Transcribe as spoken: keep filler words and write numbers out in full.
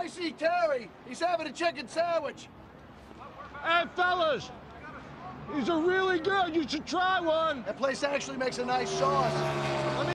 I see Terry. He's having a chicken sandwich. Hey, fellas, these are really good. You should try one. That place actually makes a nice sauce.